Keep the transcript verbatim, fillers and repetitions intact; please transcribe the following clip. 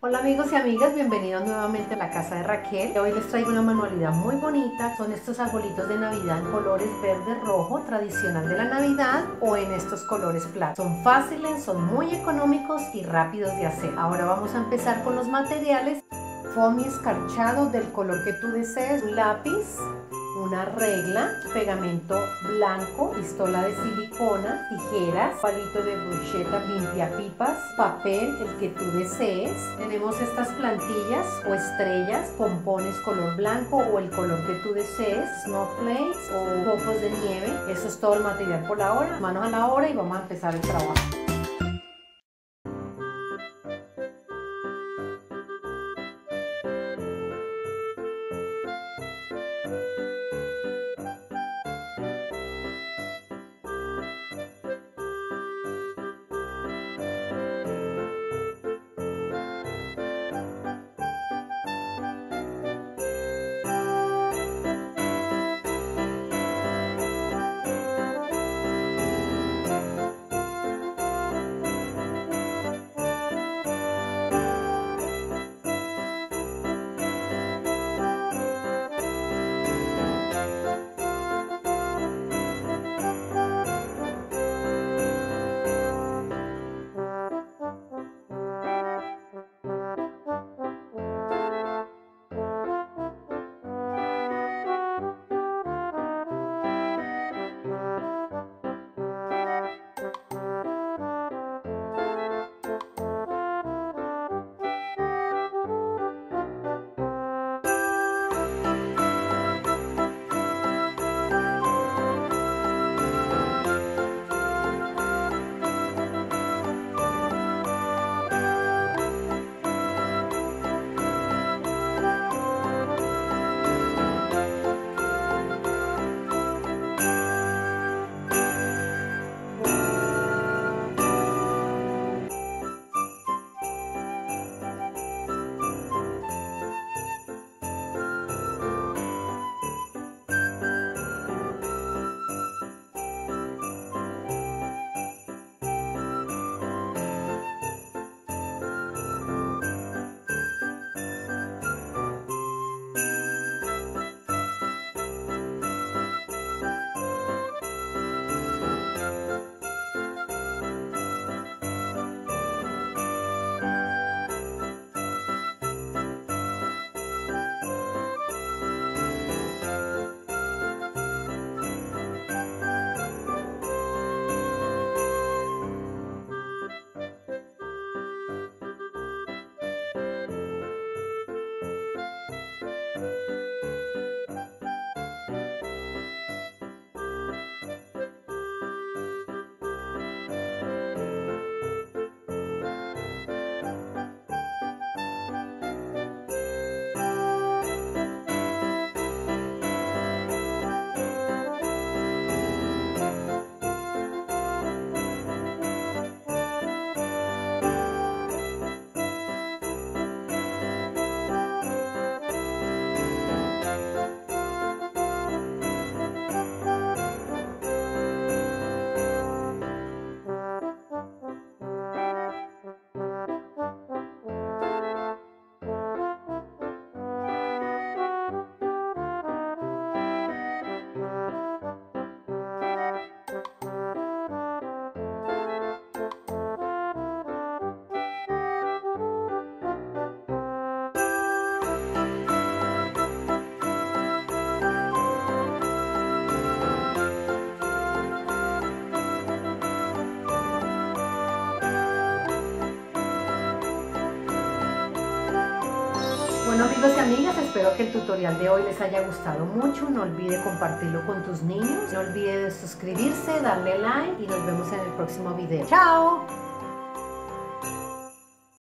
Hola amigos y amigas, bienvenidos nuevamente a la casa de Raquel. Hoy les traigo una manualidad muy bonita. Son estos arbolitos de Navidad en colores verde, rojo, tradicional de la Navidad, o en estos colores plata. Son fáciles, son muy económicos y rápidos de hacer. Ahora vamos a empezar con los materiales. Foamy escarchado del color que tú desees, un lápiz, una regla, pegamento blanco, pistola de silicona, tijeras, palito de brocheta limpiapipas, papel, el que tú desees. Tenemos estas plantillas o estrellas, pompones color blanco o el color que tú desees, snowflakes o copos de nieve. Eso es todo el material por ahora. Manos a la obra y vamos a empezar el trabajo. Bueno amigos y amigas, espero que el tutorial de hoy les haya gustado mucho. No olvide compartirlo con tus niños. No olvide suscribirse, darle like y nos vemos en el próximo video. ¡Chao!